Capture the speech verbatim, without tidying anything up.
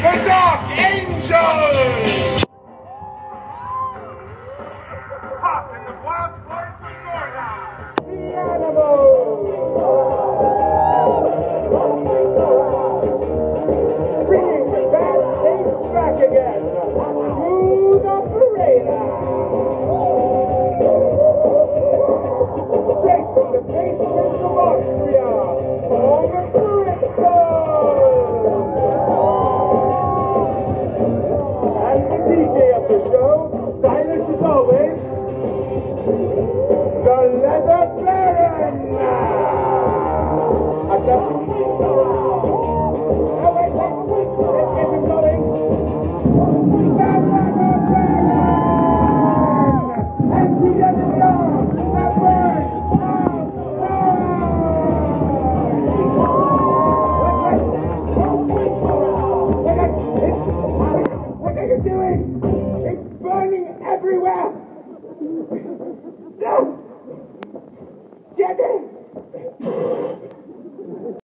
the Dark Angel! Hot in the wild forest of Norway! The animals! Bringing the bad taste back again! Smooth operator! Straight from the basement of Austria! Porsgrunn! D J of the show, stylish as always, the Leather Baron! And the... Oh, wait, wait, wait, let's get him going! The Leather Baron! And together we are, the Bird of Norway! What are you doing? It's burning everywhere! No! Get it!